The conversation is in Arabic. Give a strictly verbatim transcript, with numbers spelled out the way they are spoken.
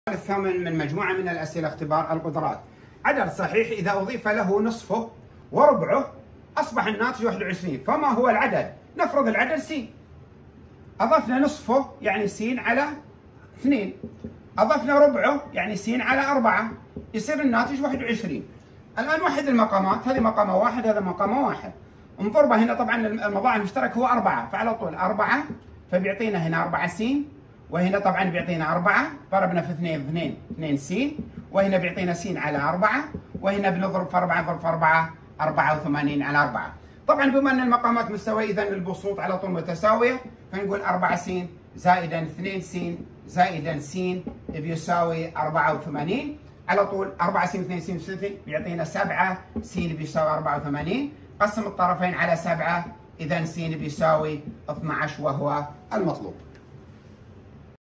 الثامن من مجموعة من الأسئلة اختبار القدرات. عدد صحيح إذا أضيف له نصفه وربعه أصبح الناتج واحد وعشرين، فما هو العدد؟ نفرض العدد س، أضفنا نصفه يعني س على اثنين، أضفنا ربعه يعني س على أربعة، يصير الناتج واحد وعشرين. الآن وحد المقامات، هذه مقامة واحد هذا مقامة واحد، انضربه هنا طبعا المضاعف المشترك هو أربعة، فعلى طول أربعة فبيعطينا هنا أربعة س، وهنا طبعا بيعطينا أربعة، ضربنا في اثنين اثنين اثنين س، وهنا بيعطينا س على أربعة، وهنا بنضرب في أربعة نضرب في أربعة أربعة وثمانين على أربعة. طبعا بما أن المقامات مستوية إذا البسوط على طول متساوية، فنقول أربعة س زائدا اثنين س زائدا س بيساوي أربعة وثمانين، على طول أربعة س اثنين س ستة بيعطينا سبعة س بيساوي أربعة وثمانين، قسم الطرفين على سبعة، إذا س بيساوي اثني عشر وهو المطلوب.